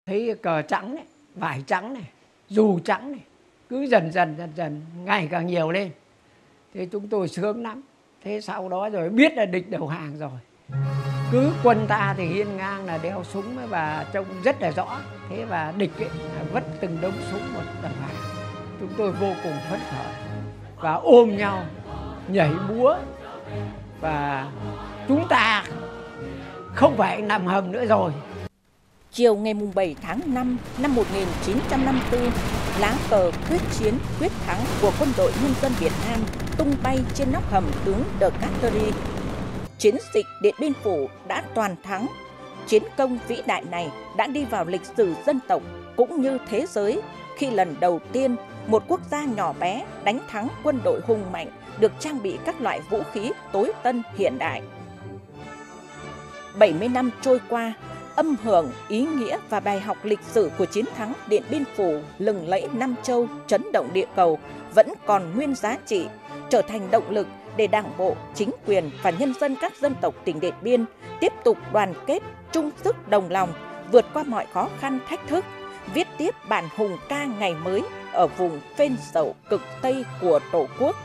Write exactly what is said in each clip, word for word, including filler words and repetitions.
Thấy cờ trắng này, vải trắng này, dù trắng này, cứ dần dần, dần dần ngày càng nhiều lên. Thế chúng tôi sướng lắm. Thế sau đó rồi biết là địch đầu hàng rồi. Cứ quân ta thì hiên ngang là đeo súng và trông rất là rõ. Thế và địch ấy là vất từng đống súng một đầu hàng. Chúng tôi vô cùng phấn khởi và ôm nhau, nhảy múa. Và chúng ta không phải nằm hầm nữa rồi. Chiều ngày bảy tháng năm năm một nghìn chín trăm năm mươi tư, lá cờ quyết chiến quyết thắng của Quân đội Nhân dân Việt Nam tung bay trên nóc hầm tướng De Cattery. Chiến dịch Điện Biên Phủ đã toàn thắng. Chiến công vĩ đại này đã đi vào lịch sử dân tộc cũng như thế giới khi lần đầu tiên một quốc gia nhỏ bé đánh thắng quân đội hùng mạnh được trang bị các loại vũ khí tối tân hiện đại. bảy mươi năm trôi qua, âm hưởng, ý nghĩa và bài học lịch sử của chiến thắng Điện Biên Phủ lừng lẫy Nam Châu, chấn động địa cầu vẫn còn nguyên giá trị, trở thành động lực để Đảng bộ, chính quyền và nhân dân các dân tộc tỉnh Điện Biên tiếp tục đoàn kết, chung sức đồng lòng, vượt qua mọi khó khăn thách thức, viết tiếp bản hùng ca ngày mới ở vùng phên dậu cực Tây của Tổ quốc.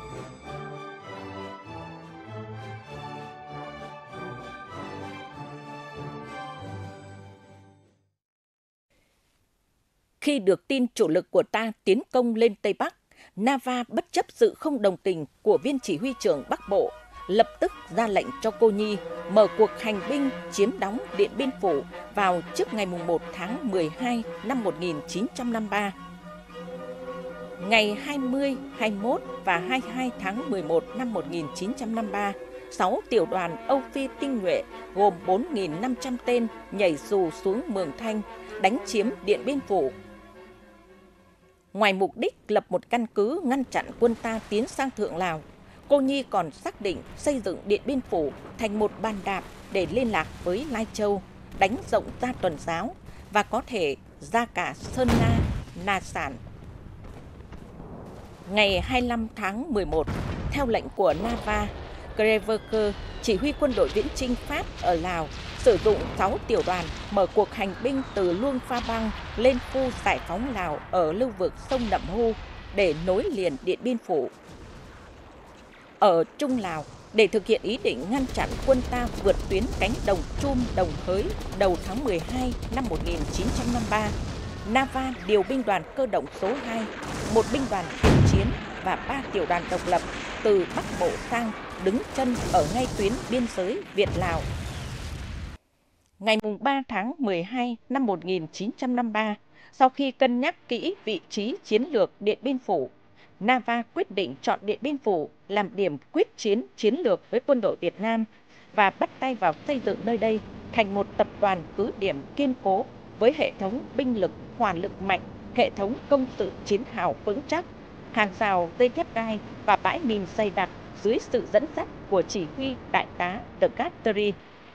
Khi được tin chủ lực của ta tiến công lên Tây Bắc, Nava bất chấp sự không đồng tình của viên chỉ huy trưởng Bắc Bộ, lập tức ra lệnh cho Cô Nhi mở cuộc hành binh chiếm đóng Điện Biên Phủ vào trước ngày một tháng mười hai năm một nghìn chín trăm năm mươi ba. Ngày hai mươi, hai mươi mốt và hai mươi hai tháng mười một năm một nghìn chín trăm năm mươi ba, sáu tiểu đoàn Âu Phi tinh nhuệ gồm bốn nghìn năm trăm tên nhảy dù xuống Mường Thanh, đánh chiếm Điện Biên Phủ. Ngoài mục đích lập một căn cứ ngăn chặn quân ta tiến sang Thượng Lào, Cô Nhi còn xác định xây dựng Điện Biên Phủ thành một bàn đạp để liên lạc với Lai Châu, đánh rộng ra Tuần Giáo và có thể ra cả Sơn La, Na Sản. Ngày hai mươi lăm tháng mười một, theo lệnh của Nava, Crevecoeur, chỉ huy quân đội viễn chinh Pháp ở Lào, sử dụng sáu tiểu đoàn mở cuộc hành binh từ Luông Pha Bang lên khu giải phóng Lào ở lưu vực sông Nậm Hu để nối liền Điện Biên Phủ. Ở Trung Lào, để thực hiện ý định ngăn chặn quân ta vượt tuyến cánh đồng Chum Đồng Hới đầu tháng mười hai năm một nghìn chín trăm năm mươi ba, Nava điều binh đoàn cơ động số hai, một binh đoàn thiện chiến và ba tiểu đoàn độc lập từ Bắc Bộ sang đứng chân ở ngay tuyến biên giới Việt-Lào. Ngày ba tháng mười hai năm một nghìn chín trăm năm mươi ba, sau khi cân nhắc kỹ vị trí chiến lược Điện Biên Phủ, Nava quyết định chọn Điện Biên Phủ làm điểm quyết chiến chiến lược với quân đội Việt Nam và bắt tay vào xây dựng nơi đây thành một tập đoàn cứ điểm kiên cố với hệ thống binh lực hỏa lực mạnh, hệ thống công sự chiến hào vững chắc, hàng rào dây thép gai và bãi mìn dày đặc dưới sự dẫn dắt của chỉ huy đại tá De Cattery.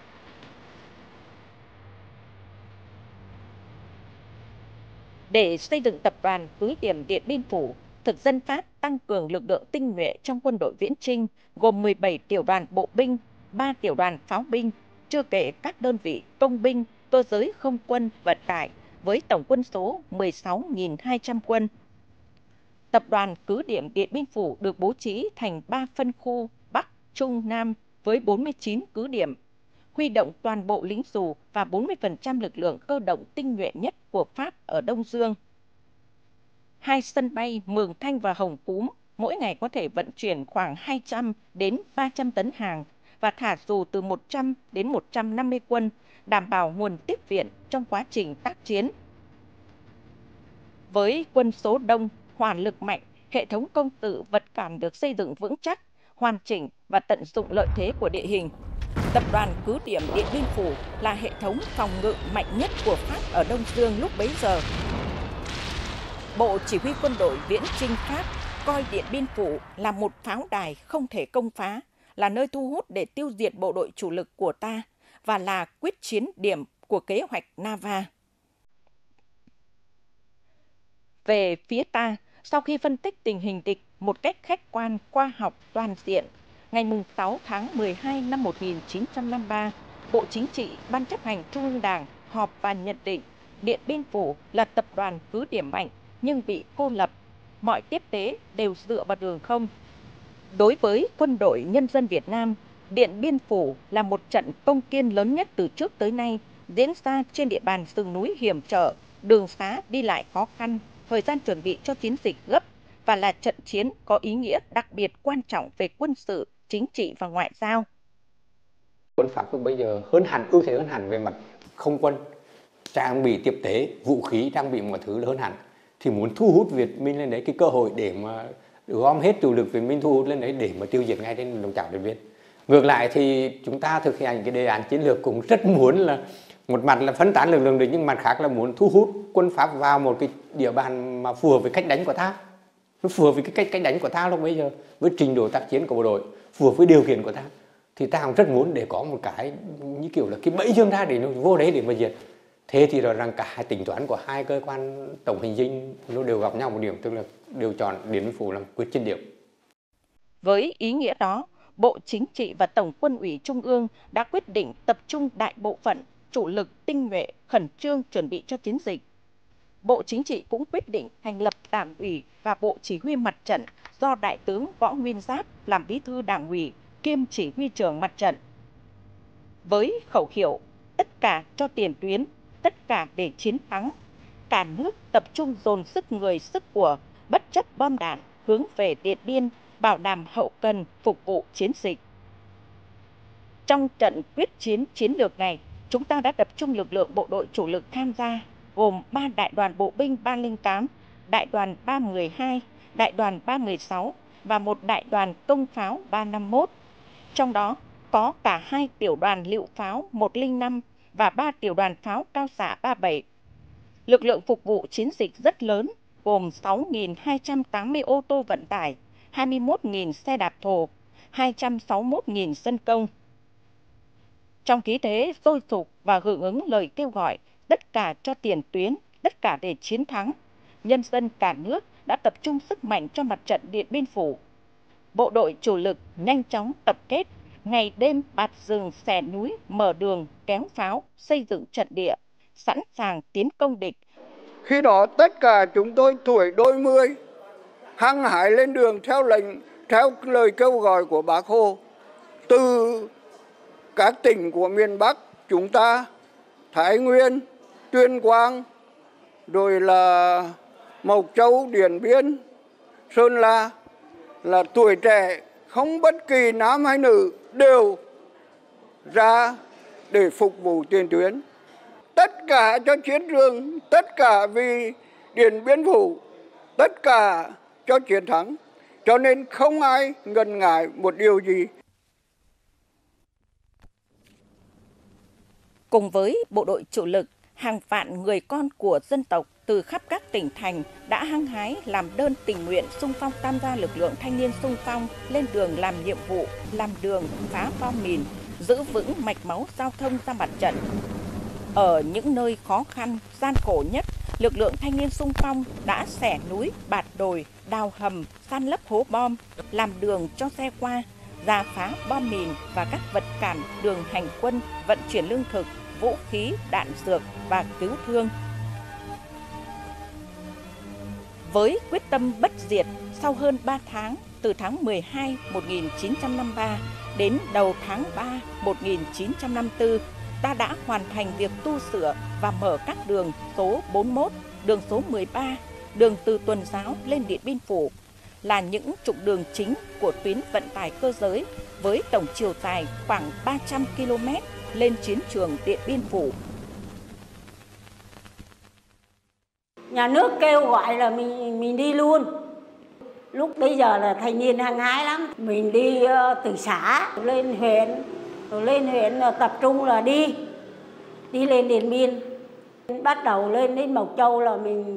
Để xây dựng tập đoàn cứ điểm Điện Biên Phủ, thực dân Pháp tăng cường lực lượng tinh nhuệ trong quân đội viễn chinh gồm mười bảy tiểu đoàn bộ binh, ba tiểu đoàn pháo binh, chưa kể các đơn vị công binh, cơ giới không quân vận tải với tổng quân số mười sáu nghìn hai trăm quân. Tập đoàn cứ điểm Điện Biên Phủ được bố trí thành ba phân khu Bắc, Trung, Nam với bốn mươi chín cứ điểm, huy động toàn bộ lính dù và bốn mươi phần trăm lực lượng cơ động tinh nhuệ nhất của Pháp ở Đông Dương. Hai sân bay Mường Thanh và Hồng Cúm mỗi ngày có thể vận chuyển khoảng hai trăm đến ba trăm tấn hàng và thả dù từ một trăm đến một trăm năm mươi quân, đảm bảo nguồn tiếp viện trong quá trình tác chiến. Với quân số đông, hỏa lực mạnh, hệ thống công sự vật cản được xây dựng vững chắc, hoàn chỉnh và tận dụng lợi thế của địa hình, tập đoàn cứ điểm Điện Biên Phủ là hệ thống phòng ngự mạnh nhất của Pháp ở Đông Dương lúc bấy giờ. Bộ Chỉ huy quân đội viễn chinh Pháp coi Điện Biên Phủ là một pháo đài không thể công phá, là nơi thu hút để tiêu diệt bộ đội chủ lực của ta và là quyết chiến điểm của kế hoạch Nava. Về phía ta, sau khi phân tích tình hình địch một cách khách quan, khoa học, toàn diện, ngày sáu tháng mười hai năm một nghìn chín trăm năm mươi ba, Bộ Chính trị, Ban chấp hành Trung ương Đảng họp và nhận định Điện Biên Phủ là tập đoàn cứ điểm mạnh nhưng bị cô lập, mọi tiếp tế đều dựa vào đường không. Đối với Quân đội Nhân dân Việt Nam, Điện Biên Phủ là một trận công kiên lớn nhất từ trước tới nay, diễn ra trên địa bàn rừng núi hiểm trở, đường xá đi lại khó khăn, thời gian chuẩn bị cho chiến dịch gấp và là trận chiến có ý nghĩa đặc biệt quan trọng về quân sự, chính trị và ngoại giao. Quân Pháp bây giờ hơn hẳn, ưu thế hơn hẳn về mặt không quân, trang bị tiếp tế, vũ khí, trang bị mọi thứ hơn hẳn. Thì muốn thu hút Việt Minh lên đấy cái cơ hội để mà gom hết chủ lực Việt Minh thu hút lên đấy để mà tiêu diệt ngay trên đồng chảo Điện Biên. Ngược lại thì chúng ta thực hiện cái đề án chiến lược cũng rất muốn là một mặt là phân tán lực lượng địch, nhưng mặt khác là muốn thu hút quân Pháp vào một cái địa bàn mà phù hợp với cách đánh của ta. Nó phù hợp với cái cách cách đánh của ta lúc bây giờ, với trình độ tác chiến của bộ đội, phù hợp với điều kiện của ta. Thì ta cũng rất muốn để có một cái như kiểu là cái bẫy dương ra để nó vô đấy để mà diệt. Thế thì rõ ràng cả hai tính toán của hai cơ quan tổng hành dinh nó đều gặp nhau một điểm, tức là đều chọn Điện Biên Phủ làm quyết chiến điểm. Với ý nghĩa đó, Bộ Chính trị và Tổng Quân ủy Trung ương đã quyết định tập trung đại bộ phận, chủ lực tinh nhuệ, khẩn trương chuẩn bị cho chiến dịch. Bộ Chính trị cũng quyết định thành lập Đảng ủy và Bộ Chỉ huy Mặt trận do Đại tướng Võ Nguyên Giáp làm bí thư Đảng ủy kiêm chỉ huy trưởng mặt trận. Với khẩu hiệu tất cả cho tiền tuyến, tất cả để chiến thắng, cả nước tập trung dồn sức người sức của, bất chấp bom đạn, hướng về Điện Biên, bảo đảm hậu cần phục vụ chiến dịch. Trong trận quyết chiến chiến lược này, chúng ta đã tập trung lực lượng bộ đội chủ lực tham gia, gồm ba đại đoàn bộ binh ba không tám, đại đoàn ba một hai, đại đoàn ba một sáu và một đại đoàn công pháo ba năm mốt. Trong đó có cả hai tiểu đoàn lựu pháo một không năm và ba tiểu đoàn pháo cao xạ ba bảy. Lực lượng phục vụ chiến dịch rất lớn, gồm sáu nghìn hai trăm tám mươi ô tô vận tải, hai mươi mốt nghìn xe đạp thổ, hai trăm sáu mươi mốt nghìn dân công. Trong khí thế sôi sục và hưởng ứng lời kêu gọi tất cả cho tiền tuyến, tất cả để chiến thắng, nhân dân cả nước đã tập trung sức mạnh cho mặt trận Điện Biên Phủ. Bộ đội chủ lực nhanh chóng tập kết, ngày đêm bạt rừng xẻ núi, mở đường, kéo pháo, xây dựng trận địa, sẵn sàng tiến công địch. Khi đó tất cả chúng tôi tuổi đôi mươi, hăng hái lên đường theo lệnh, theo lời kêu gọi của Bác Hồ. Từ các tỉnh của miền Bắc chúng ta, Thái Nguyên, Tuyên Quang, rồi là Mộc Châu, Điện Biên, Sơn La, là tuổi trẻ không bất kỳ nam hay nữ đều ra để phục vụ tiền tuyến. Tất cả cho chiến trường, tất cả vì Điện Biên Phủ, tất cả cho chiến thắng. Cho nên không ai ngần ngại một điều gì. Cùng với bộ đội chủ lực, hàng vạn người con của dân tộc từ khắp các tỉnh thành đã hăng hái làm đơn tình nguyện xung phong tham gia lực lượng thanh niên xung phong lên đường làm nhiệm vụ, làm đường, phá bom mìn, giữ vững mạch máu giao thông ra mặt trận. Ở những nơi khó khăn, gian khổ nhất, lực lượng thanh niên xung phong đã xẻ núi, bạt đồi, đào hầm, san lấp hố bom, làm đường cho xe qua, rà phá bom mìn và các vật cản đường hành quân, vận chuyển lương thực, vũ khí, đạn dược và cứu thương. Với quyết tâm bất diệt, sau hơn ba tháng, từ tháng mười hai năm một nghìn chín trăm năm mươi ba đến đầu tháng ba năm một nghìn chín trăm năm mươi tư, ta đã hoàn thành việc tu sửa và mở các đường số bốn mươi mốt, đường số mười ba, đường từ Tuần Giáo lên Điện Biên Phủ, là những trục đường chính của tuyến vận tải cơ giới với tổng chiều dài khoảng ba trăm ki lô mét lên chiến trường Điện Biên Phủ. Nhà nước kêu gọi là mình mình đi luôn. Lúc bây giờ là thanh niên hăng hái lắm. Mình đi uh, từ xã lên huyện, rồi lên huyện là tập trung là đi, đi lên Điện Biên. Bắt đầu lên đến Mộc Châu là mình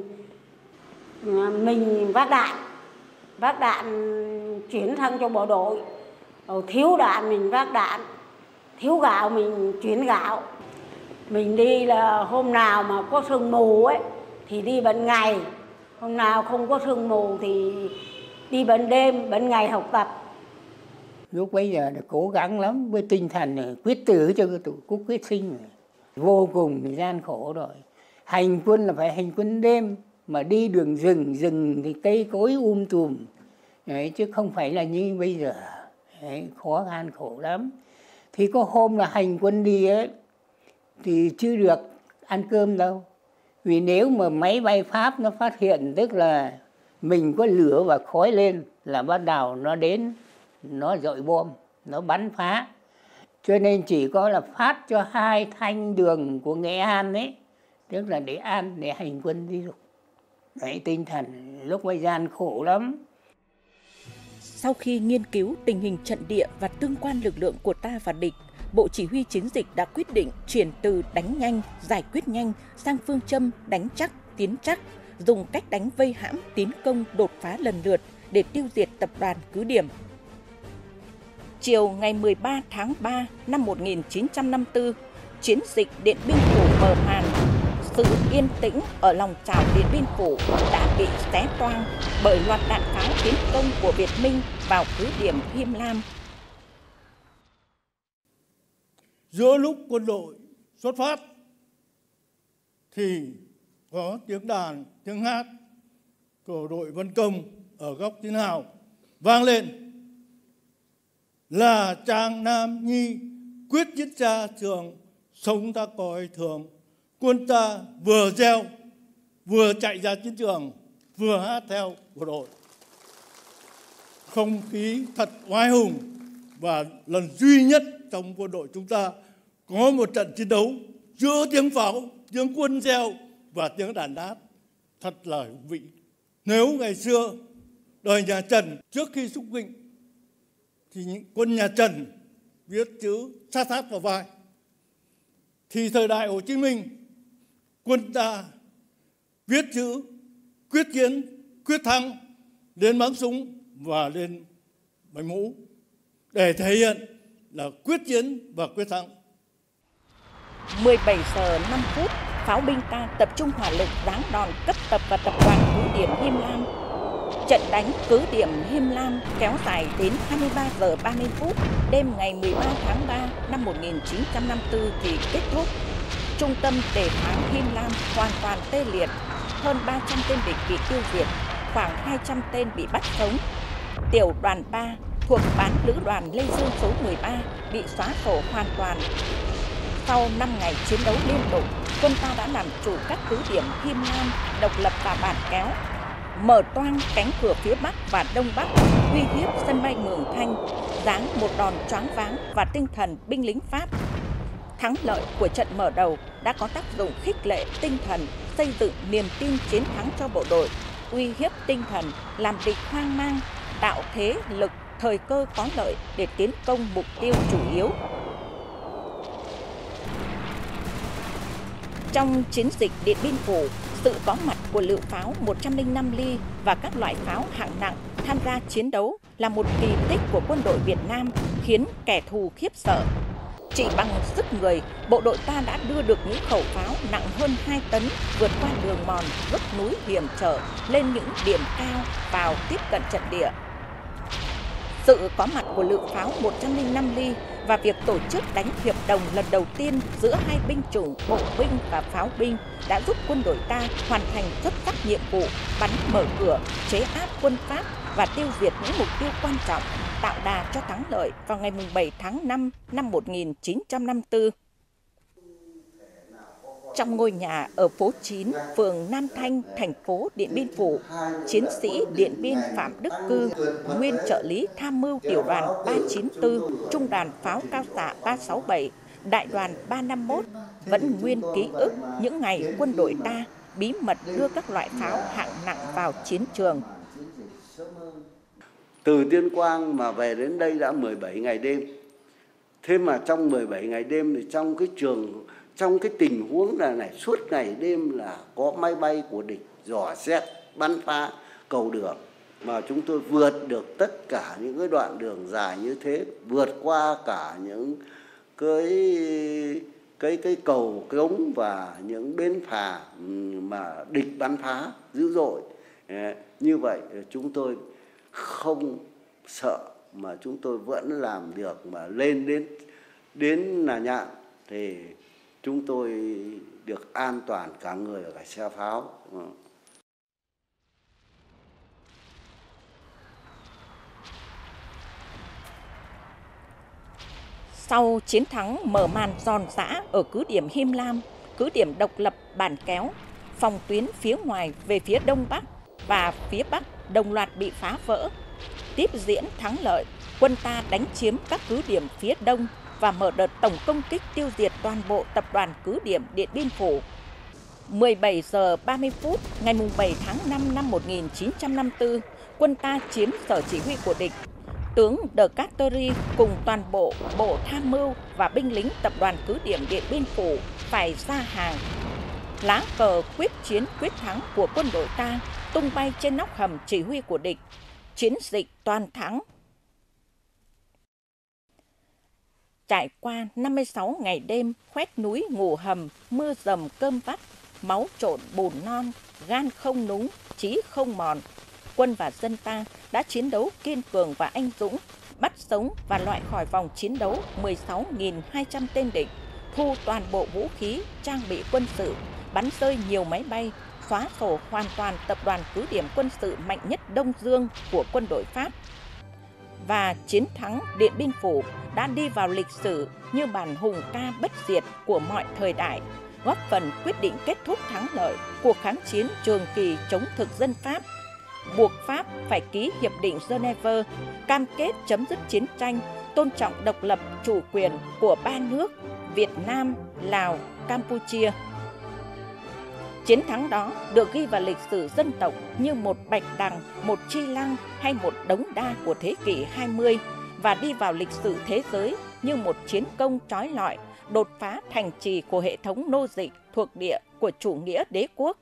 mình vác đạn, vác đạn chuyển sang cho bộ đội. Rồi thiếu đạn mình vác đạn, thiếu gạo mình chuyển gạo. Mình đi là hôm nào mà có sương mù ấy thì đi ban ngày, hôm nào không có sương mù thì đi ban đêm, ban ngày học tập. Lúc bây giờ là cố gắng lắm, với tinh thần quyết tử cho cái tổ quốc quyết sinh, vô cùng gian khổ rồi. Hành quân là phải hành quân đêm, mà đi đường rừng, rừng thì cây cối um tùm. Đấy, chứ không phải là như bây giờ. Đấy, khó khăn khổ lắm. Thì có hôm là hành quân đi ấy, thì chưa được ăn cơm đâu. Vì nếu mà máy bay Pháp nó phát hiện, tức là mình có lửa và khói lên, là bắt đầu nó đến, nó dội bom, nó bắn phá. Cho nên chỉ có là phát cho hai thanh đường của Nghệ An ấy, tức là để ăn, để hành quân đi được. Đấy, tinh thần lúc ấy gian khổ lắm. Sau khi nghiên cứu tình hình trận địa và tương quan lực lượng của ta và địch, Bộ Chỉ huy Chiến dịch đã quyết định chuyển từ đánh nhanh, giải quyết nhanh sang phương châm đánh chắc, tiến chắc, dùng cách đánh vây hãm, tiến công, đột phá lần lượt để tiêu diệt tập đoàn cứ điểm. Chiều ngày mười ba tháng ba năm một nghìn chín trăm năm mươi tư, chiến dịch Điện Biên Phủ mở màn. Sự yên tĩnh ở lòng chảo Điện Biên Phủ đã bị xé toang bởi loạt đạn pháo tiến công của Việt Minh vào cứ điểm Him Lam. Giữa lúc quân đội xuất phát thì có tiếng đàn, tiếng hát của đội Văn Công ở góc Chiến Hào vang lên, là chàng nam nhi quyết giết cha trường, sống ta coi thường. Quân ta vừa reo, vừa chạy ra chiến trường, vừa hát theo bộ đội. Không khí thật oai hùng, và lần duy nhất trong quân đội chúng ta có một trận chiến đấu giữa tiếng pháo, tiếng quân reo và tiếng đàn hát, thật là hùng vĩ. Nếu ngày xưa đời nhà Trần trước khi xúc vịnh thì những quân nhà Trần viết chữ sát sát vào vai, thì thời đại Hồ Chí Minh quân ta viết chữ quyết chiến, quyết thắng lên bắn súng và lên bánh mũ để thể hiện là quyết chiến và quyết thắng. mười bảy giờ năm phút, pháo binh ta tập trung hỏa lực giáng đòn cấp tập và tập đoàn cứ điểm Him Lam. Trận đánh cứ điểm Him Lam kéo dài đến hai mươi ba giờ ba mươi phút đêm ngày mười ba tháng ba năm một nghìn chín trăm năm mươi tư thì kết thúc. Trung tâm đề kháng Him Lam hoàn toàn tê liệt, hơn ba trăm tên địch bị tiêu diệt, khoảng hai trăm tên bị bắt sống. Tiểu đoàn ba thuộc bán lữ đoàn Lê Dương số mười ba bị xóa sổ hoàn toàn. Sau năm ngày chiến đấu liên tục, quân ta đã làm chủ các cứ điểm Him Lam, Độc Lập và Bản Kéo, mở toang cánh cửa phía Bắc và Đông Bắc, uy hiếp sân bay Mường Thanh, giáng một đòn choáng váng và tinh thần binh lính Pháp. Thắng lợi của trận mở đầu đã có tác dụng khích lệ tinh thần, xây dựng niềm tin chiến thắng cho bộ đội, uy hiếp tinh thần, làm địch hoang mang, tạo thế lực, thời cơ có lợi để tiến công mục tiêu chủ yếu. Trong chiến dịch Điện Biên Phủ, sự có mặt của lựu pháo một trăm lẻ năm ly và các loại pháo hạng nặng tham gia chiến đấu là một kỳ tích của quân đội Việt Nam, khiến kẻ thù khiếp sợ. Chỉ bằng sức người, bộ đội ta đã đưa được những khẩu pháo nặng hơn hai tấn vượt qua đường mòn, dốc núi hiểm trở lên những điểm cao vào tiếp cận trận địa. Sự có mặt của lựu pháo một trăm lẻ năm ly và việc tổ chức đánh hiệp đồng lần đầu tiên giữa hai binh chủng bộ binh và pháo binh đã giúp quân đội ta hoàn thành xuất sắc nhiệm vụ bắn mở cửa, chế áp quân Pháp và tiêu diệt những mục tiêu quan trọng, tạo đà cho thắng lợi vào ngày bảy tháng năm năm một nghìn chín trăm năm mươi tư. Trong ngôi nhà ở phố chín, phường Nam Thanh, thành phố Điện Biên Phủ, chiến sĩ Điện Biên Phạm Đức Cư, nguyên trợ lý tham mưu tiểu đoàn ba chín tư, trung đoàn pháo cao xạ ba sáu bảy, đại đoàn ba năm mốt, vẫn nguyên ký ức những ngày quân đội ta bí mật đưa các loại pháo hạng nặng vào chiến trường. Từ Tuyên Quang mà về đến đây đã mười bảy ngày đêm. Thế mà trong mười bảy ngày đêm thì trong cái trường, trong cái tình huống là này suốt ngày đêm là có máy bay của địch dò xét, bắn phá cầu đường. Mà chúng tôi vượt được tất cả những cái đoạn đường dài như thế, vượt qua cả những cái cái cái cầu cống và những bến phà mà địch bắn phá dữ dội. Như vậy chúng tôi không sợ mà chúng tôi vẫn làm được, mà lên đến đến Nà Nhạn thì chúng tôi được an toàn cả người và cả xe pháo. Sau chiến thắng mở màn giòn giã ở cứ điểm Him Lam, cứ điểm độc lập Bản Kéo, phòng tuyến phía ngoài về phía đông bắc và phía bắc đồng loạt bị phá vỡ. Tiếp diễn thắng lợi, quân ta đánh chiếm các cứ điểm phía đông và mở đợt tổng công kích tiêu diệt toàn bộ tập đoàn cứ điểm Điện Biên Phủ. mười bảy giờ ba mươi phút ngày bảy tháng năm năm một nghìn chín trăm năm mươi tư, quân ta chiếm sở chỉ huy của địch. Tướng De Cateri cùng toàn bộ bộ tham mưu và binh lính tập đoàn cứ điểm Điện Biên Phủ phải ra hàng. Lá cờ quyết chiến quyết thắng của quân đội ta tung bay trên nóc hầm chỉ huy của địch. Chiến dịch toàn thắng. Trải qua năm mươi sáu ngày đêm khoét núi ngủ hầm, mưa dầm cơm vắt, máu trộn bùn non, gan không núng, chí không mòn, quân và dân ta đã chiến đấu kiên cường và anh dũng, bắt sống và loại khỏi vòng chiến đấu mười sáu nghìn hai trăm tên địch, thu toàn bộ vũ khí, trang bị quân sự, bắn rơi nhiều máy bay, xóa sổ hoàn toàn tập đoàn cứ điểm quân sự mạnh nhất Đông Dương của quân đội Pháp. Và chiến thắng Điện Biên Phủ đã đi vào lịch sử như bản hùng ca bất diệt của mọi thời đại, góp phần quyết định kết thúc thắng lợi cuộc kháng chiến trường kỳ chống thực dân Pháp, buộc Pháp phải ký Hiệp định Geneva, cam kết chấm dứt chiến tranh, tôn trọng độc lập chủ quyền của ba nước Việt Nam, Lào, Campuchia. Chiến thắng đó được ghi vào lịch sử dân tộc như một bạch đằng, một chi lăng hay một đống đa của thế kỷ hai mươi và đi vào lịch sử thế giới như một chiến công trói lọi, đột phá thành trì của hệ thống nô dịch thuộc địa của chủ nghĩa đế quốc.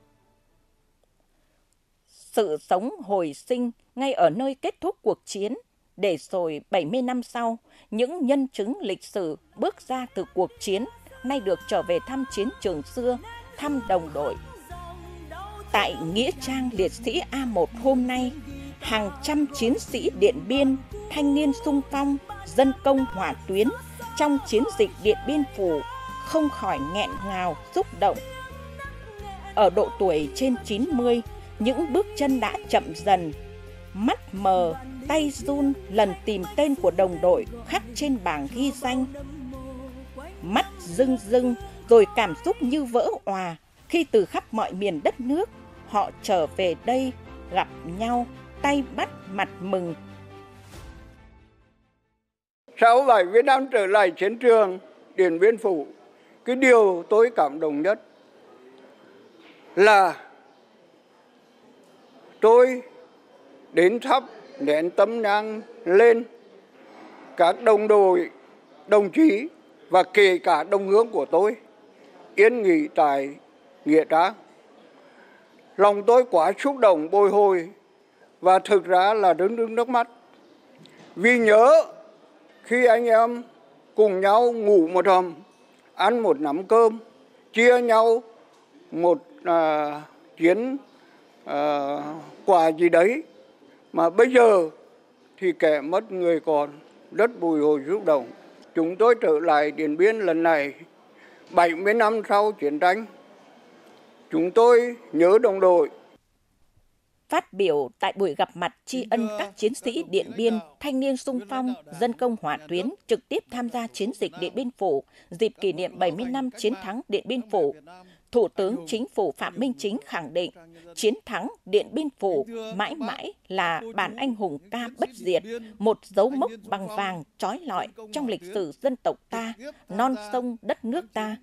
Sự sống hồi sinh ngay ở nơi kết thúc cuộc chiến, để rồi bảy mươi năm sau, những nhân chứng lịch sử bước ra từ cuộc chiến nay được trở về thăm chiến trường xưa, thăm đồng đội. Tại Nghĩa trang liệt sĩ A một hôm nay, hàng trăm chiến sĩ Điện Biên, thanh niên xung phong, dân công hỏa tuyến trong chiến dịch Điện Biên Phủ không khỏi nghẹn ngào xúc động. Ở độ tuổi trên chín mươi, những bước chân đã chậm dần, mắt mờ, tay run lần tìm tên của đồng đội khắc trên bảng ghi danh. Mắt rưng rưng rồi cảm xúc như vỡ òa khi từ khắp mọi miền đất nước họ trở về đây gặp nhau, tay bắt mặt mừng. Sau bảy mươi năm trở lại chiến trường Điện Biên Phủ, cái điều tôi cảm động nhất là tôi đến thắp nén tâm nhang lên các đồng đội, đồng chí và kể cả đồng hương của tôi yên nghỉ tại Nghĩa Trang. Lòng tôi quá xúc động bồi hồi và thực ra là rưng rưng nước mắt, vì nhớ khi anh em cùng nhau ngủ một hầm, ăn một nắm cơm, chia nhau một à, chiến à, quà gì đấy, mà bây giờ thì kẻ mất người còn, rất bồi hồi xúc động. Chúng tôi trở lại Điện Biên lần này bảy mươi năm sau chiến tranh. Chúng tôi nhớ đồng đội. Phát biểu tại buổi gặp mặt tri ân các chiến sĩ Điện Biên, thanh niên xung phong, dân công hỏa tuyến trực tiếp tham gia chiến dịch Điện Biên Phủ dịp kỷ niệm bảy mươi năm chiến thắng Điện Biên Phủ, Thủ tướng Chính phủ Phạm Minh Chính khẳng định chiến thắng Điện Biên Phủ mãi mãi là bản anh hùng ca bất diệt, một dấu mốc bằng vàng trói lọi trong lịch sử dân tộc ta, non sông đất nước ta.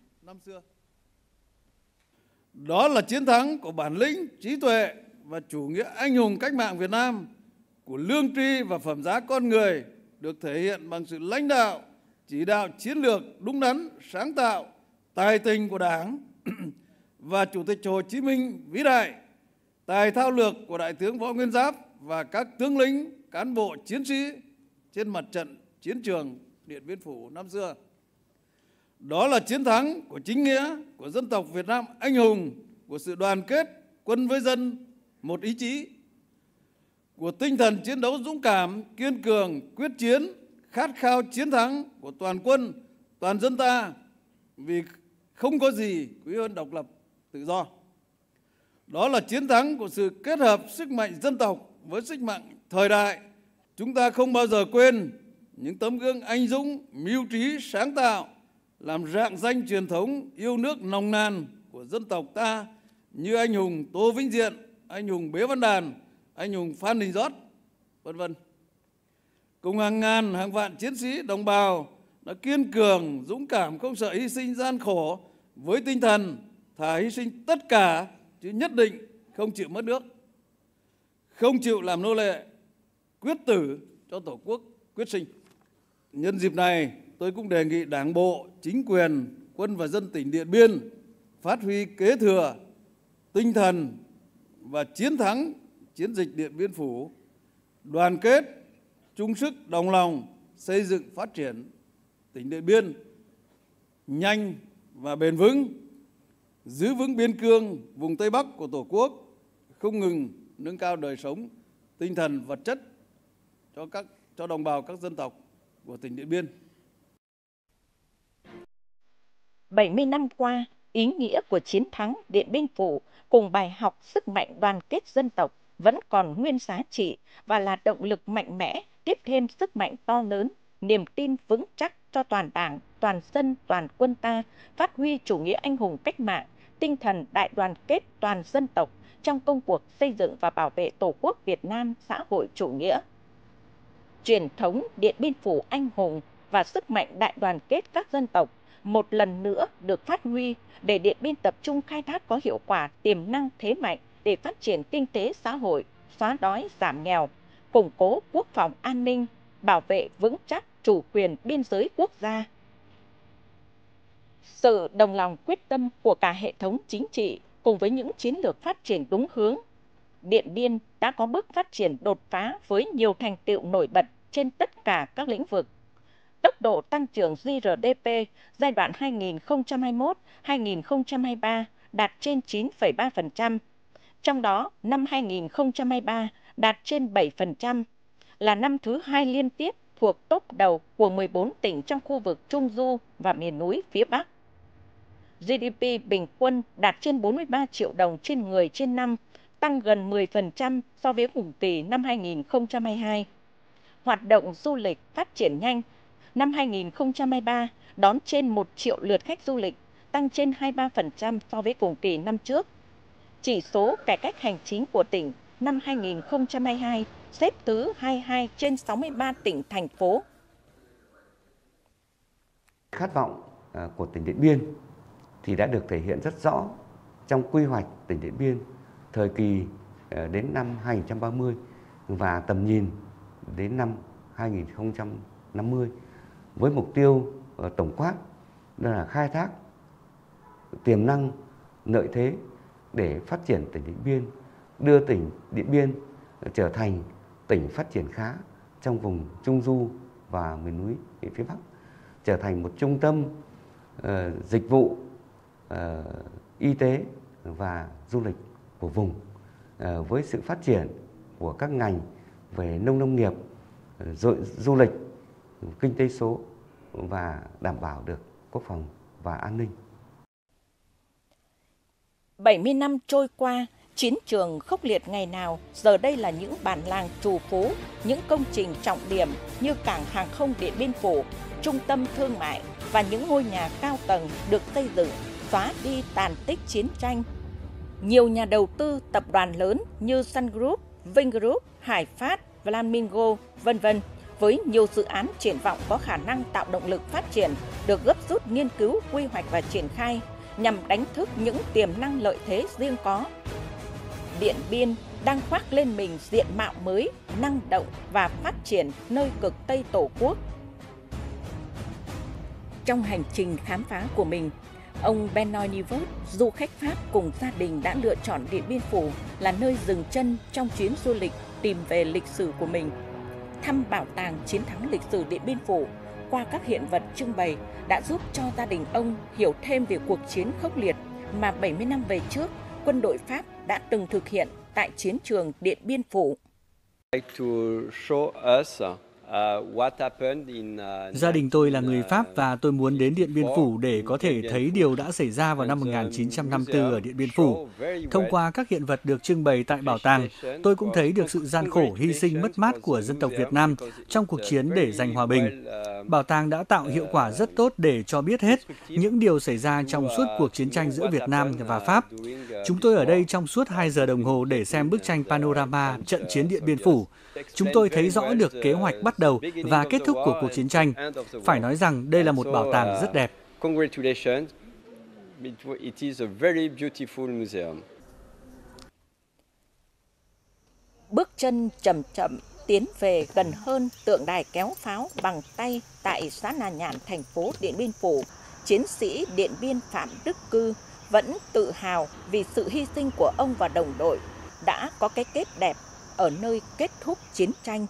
Đó là chiến thắng của bản lĩnh, trí tuệ và chủ nghĩa anh hùng cách mạng Việt Nam, của lương tri và phẩm giá con người, được thể hiện bằng sự lãnh đạo, chỉ đạo chiến lược đúng đắn, sáng tạo, tài tình của Đảng và Chủ tịch Hồ Chí Minh vĩ đại, tài thao lược của Đại tướng Võ Nguyên Giáp và các tướng lĩnh, cán bộ, chiến sĩ trên mặt trận chiến trường Điện Biên Phủ năm xưa. Đó là chiến thắng của chính nghĩa, của dân tộc Việt Nam anh hùng, của sự đoàn kết quân với dân một ý chí, của tinh thần chiến đấu dũng cảm, kiên cường, quyết chiến, khát khao chiến thắng của toàn quân, toàn dân ta, vì không có gì quý hơn độc lập tự do. Đó là chiến thắng của sự kết hợp sức mạnh dân tộc với sức mạnh thời đại. Chúng ta không bao giờ quên những tấm gương anh dũng, mưu trí, sáng tạo, làm rạng danh truyền thống yêu nước nồng nàn của dân tộc ta như anh hùng Tô Vĩnh Diện, anh hùng Bế Văn Đàn, anh hùng Phan Đình Giót, vân vân. Cùng hàng ngàn, hàng vạn chiến sĩ đồng bào đã kiên cường, dũng cảm, không sợ hy sinh gian khổ với tinh thần thà hy sinh tất cả chứ nhất định không chịu mất nước, không chịu làm nô lệ, quyết tử cho Tổ quốc quyết sinh. Nhân dịp này, tôi cũng đề nghị Đảng bộ, chính quyền, quân và dân tỉnh Điện Biên phát huy kế thừa tinh thần và chiến thắng chiến dịch Điện Biên Phủ, đoàn kết, chung sức, đồng lòng xây dựng phát triển tỉnh Điện Biên nhanh và bền vững, giữ vững biên cương vùng Tây Bắc của Tổ quốc, không ngừng nâng cao đời sống, tinh thần vật chất cho các cho đồng bào các dân tộc của tỉnh Điện Biên. bảy mươi năm qua, ý nghĩa của chiến thắng Điện Biên Phủ cùng bài học sức mạnh đoàn kết dân tộc vẫn còn nguyên giá trị và là động lực mạnh mẽ tiếp thêm sức mạnh to lớn, niềm tin vững chắc cho toàn Đảng, toàn dân, toàn quân ta phát huy chủ nghĩa anh hùng cách mạng, tinh thần đại đoàn kết toàn dân tộc trong công cuộc xây dựng và bảo vệ Tổ quốc Việt Nam xã hội chủ nghĩa. Truyền thống Điện Biên Phủ anh hùng và sức mạnh đại đoàn kết các dân tộc một lần nữa được phát huy để Điện Biên tập trung khai thác có hiệu quả tiềm năng thế mạnh để phát triển kinh tế xã hội, xóa đói giảm nghèo, củng cố quốc phòng an ninh, bảo vệ vững chắc chủ quyền biên giới quốc gia. Sự đồng lòng quyết tâm của cả hệ thống chính trị cùng với những chiến lược phát triển đúng hướng, Điện Biên đã có bước phát triển đột phá với nhiều thành tựu nổi bật trên tất cả các lĩnh vực. Tốc độ tăng trưởng giê rờ đê pê giai đoạn hai nghìn không trăm hai mươi mốt đến hai nghìn không trăm hai mươi ba đạt trên chín phẩy ba phần trăm, trong đó năm hai nghìn không trăm hai mươi ba đạt trên bảy phần trăm, là năm thứ hai liên tiếp thuộc top đầu của mười bốn tỉnh trong khu vực Trung Du và miền núi phía Bắc. giê đê pê bình quân đạt trên bốn mươi ba triệu đồng trên người trên năm, tăng gần mười phần trăm so với cùng kỳ năm hai nghìn không trăm hai mươi hai. Hoạt động du lịch phát triển nhanh. Năm hai nghìn không trăm hai mươi ba đón trên một triệu lượt khách du lịch, tăng trên hai mươi ba phần trăm so với cùng kỳ năm trước. Chỉ số cải cách hành chính của tỉnh năm hai nghìn không trăm hai mươi hai xếp thứ hai mươi hai trên sáu mươi ba tỉnh, thành phố. Khát vọng của tỉnh Điện Biên thì đã được thể hiện rất rõ trong quy hoạch tỉnh Điện Biên thời kỳ đến năm hai nghìn không trăm ba mươi và tầm nhìn đến năm hai nghìn không trăm năm mươi với mục tiêu tổng quát đó là khai thác tiềm năng lợi thế để phát triển tỉnh Điện Biên, đưa tỉnh Điện Biên trở thành tỉnh phát triển khá trong vùng Trung Du và miền núi phía Bắc, trở thành một trung tâm uh, dịch vụ uh, y tế và du lịch của vùng uh, với sự phát triển của các ngành về nông nông nghiệp, uh, du lịch, kinh tế số và đảm bảo được quốc phòng và an ninh. bảy mươi năm trôi qua, chiến trường khốc liệt ngày nào giờ đây là những bản làng trù phú, những công trình trọng điểm như cảng hàng không Điện Biên Phủ, trung tâm thương mại và những ngôi nhà cao tầng được xây dựng xóa đi tàn tích chiến tranh. Nhiều nhà đầu tư tập đoàn lớn như Sun Group, Vingroup, Hải Phát, Flamingo, vân vân với nhiều dự án triển vọng có khả năng tạo động lực phát triển được gấp rút nghiên cứu, quy hoạch và triển khai nhằm đánh thức những tiềm năng lợi thế riêng có. Điện Biên đang khoác lên mình diện mạo mới, năng động và phát triển nơi cực Tây Tổ quốc. Trong hành trình khám phá của mình, ông Benoît Nivot, du khách Pháp cùng gia đình đã lựa chọn Điện Biên Phủ là nơi dừng chân trong chuyến du lịch tìm về lịch sử của mình. Thăm bảo tàng chiến thắng lịch sử Điện Biên Phủ qua các hiện vật trưng bày đã giúp cho gia đình ông hiểu thêm về cuộc chiến khốc liệt mà bảy mươi năm về trước, quân đội Pháp đã từng thực hiện tại chiến trường Điện Biên Phủ. To show us Gia đình tôi là người Pháp và tôi muốn đến Điện Biên Phủ để có thể thấy điều đã xảy ra vào năm một nghìn chín trăm năm mươi tư ở Điện Biên Phủ. Thông qua các hiện vật được trưng bày tại bảo tàng, tôi cũng thấy được sự gian khổ, hy sinh, mất mát của dân tộc Việt Nam trong cuộc chiến để giành hòa bình. Bảo tàng đã tạo hiệu quả rất tốt để cho biết hết những điều xảy ra trong suốt cuộc chiến tranh giữa Việt Nam và Pháp. Chúng tôi ở đây trong suốt hai giờ đồng hồ để xem bức tranh panorama trận chiến Điện Biên Phủ. Chúng tôi thấy rõ được kế hoạch bắt đầu và kết thúc của cuộc chiến tranh. Phải nói rằng đây là một bảo tàng rất đẹp. Bước chân chậm chậm tiến về gần hơn tượng đài kéo pháo bằng tay tại xã Nà Nhạn, thành phố Điện Biên Phủ, chiến sĩ Điện Biên Phạm Đức Cư vẫn tự hào vì sự hy sinh của ông và đồng đội đã có cái kết đẹp ở nơi kết thúc chiến tranh.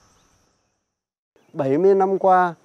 bảy mươi năm qua,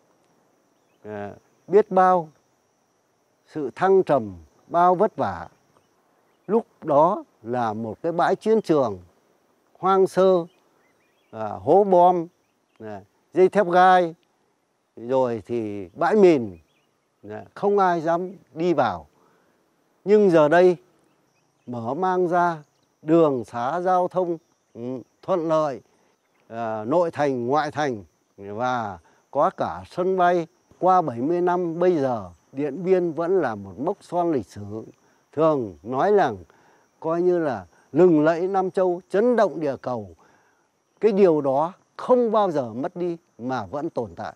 biết bao sự thăng trầm, bao vất vả. Lúc đó là một cái bãi chiến trường hoang sơ, hố bom, dây thép gai, rồi thì bãi mìn, không ai dám đi vào. Nhưng giờ đây mở mang ra đường xá giao thông thuận lợi, nội thành, ngoại thành và có cả sân bay. Qua bảy mươi năm bây giờ, Điện Biên vẫn là một mốc son lịch sử. Thường nói rằng coi như là lừng lẫy Nam Châu, chấn động địa cầu. Cái điều đó không bao giờ mất đi mà vẫn tồn tại.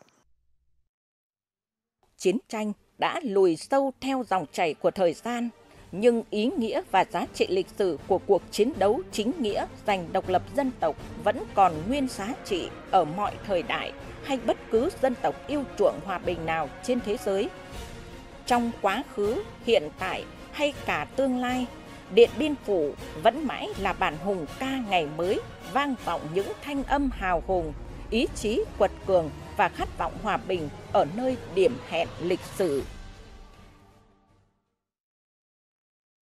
Chiến tranh đã lùi sâu theo dòng chảy của thời gian, nhưng ý nghĩa và giá trị lịch sử của cuộc chiến đấu chính nghĩa giành độc lập dân tộc vẫn còn nguyên giá trị ở mọi thời đại hay bất cứ dân tộc yêu chuộng hòa bình nào trên thế giới. Trong quá khứ, hiện tại hay cả tương lai, Điện Biên Phủ vẫn mãi là bản hùng ca ngày mới, vang vọng những thanh âm hào hùng, ý chí quật cường và khát vọng hòa bình ở nơi điểm hẹn lịch sử.